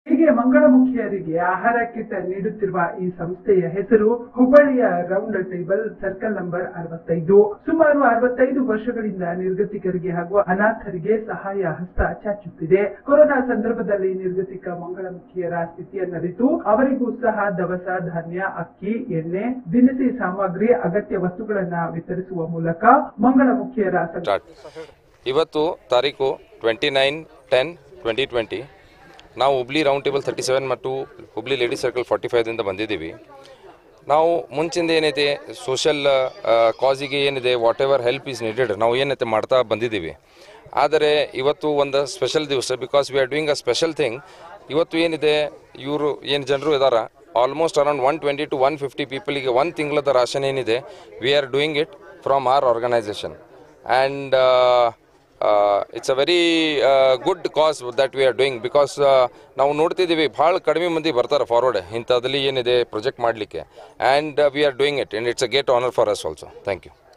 ಹೀಗೆ ಮಂಗಳಮುಖಿಯರಿಗೆ ಆಹಾರ ಕಿಟ್ ನೀಡುತ್ತಿರುವ ಈ ಸಂಸ್ಥೆಯ ಹೆಸರು ಹುಬ್ಬಳ್ಳಿಯ ರೌಂಡ್ ಟೇಬಲ್ ಸರ್ಕಲ್ ನಂಬರ್ 65. ಸುಮಾರು 65 ವರ್ಷಗಳಿಂದ ನಿರ್ಗತಿಕರಿಗೆ ಹಾಗೂ ಅನಾಥರಿಗೆ ಸಹಾಯ ಹಸ್ತ ಚಾಚುತ್ತಿದೆ. ಕೊರೋನಾ ಸಂದರ್ಭದಲ್ಲಿ ನಿರ್ಗತಿಕ ಮಂಗಳಮುಖಿಯರ ಸ್ಥಿತಿಯನ್ನರಿತು ಅವರಿಗೂ ಸಹ ದವಸ ಧಾನ್ಯ, ಅಕ್ಕಿ, ಎಣ್ಣೆ, ದಿನಸಿ ಸಾಮಗ್ರಿ, ಅಗತ್ಯ ವಸ್ತುಗಳನ್ನು ವಿತರಿಸುವ ಮೂಲಕ ಮಂಗಳಮುಖಿಯರ ಇವತ್ತು ತಾರೀಕು 29/10/2020 ನಾವು ಹುಬ್ಳಿ ರೌಂಡ್ ಟೇಬಲ್ 37 ಮತ್ತು ಹುಬ್ಳಿ ಲೇಡೀಸ್ ಸರ್ಕಲ್ 45ದಿಂದ ಬಂದಿದ್ದೀವಿ. ನಾವು ಮುಂಚಿಂದ ಏನೈತೆ ಸೋಷಲ್ ಕಾಸಿಗೆ ಏನಿದೆ whatever help is needed ನಾವು ಏನೈತೆ ಮಾಡ್ತಾ ಬಂದಿದ್ದೀವಿ. ಆದರೆ ಇವತ್ತು ಒಂದು ಸ್ಪೆಷಲ್ ದಿವಸ because we are doing a special thing. ಇವತ್ತು ಏನಿದೆ ಇವರು ಏನು ಜನರು ಇದ್ದಾರೆ ಆಲ್ಮೋಸ್ಟ್ ಅರೌಂಡ್ 120 to 150 ಪೀಪಲಿಗೆ ಒಂದು ತಿಂಗಳದ ರಾಷನ್ ಏನಿದೆ we are doing it from our organisation and it's a very good cause that we are doing because ನಾವು ನೋಡ್ತಿದ್ದೀವಿ ಭಾಳ ಕಡಿಮೆ ಮಂದಿ ಬರ್ತಾರೆ ಫಾರ್ವರ್ಡ್ ಇಂಥದ್ರಲ್ಲಿ ಏನಿದೆ ಪ್ರಾಜೆಕ್ಟ್ ಮಾಡಲಿಕ್ಕೆ and we are doing it and it's a great honor for us also. Thank you.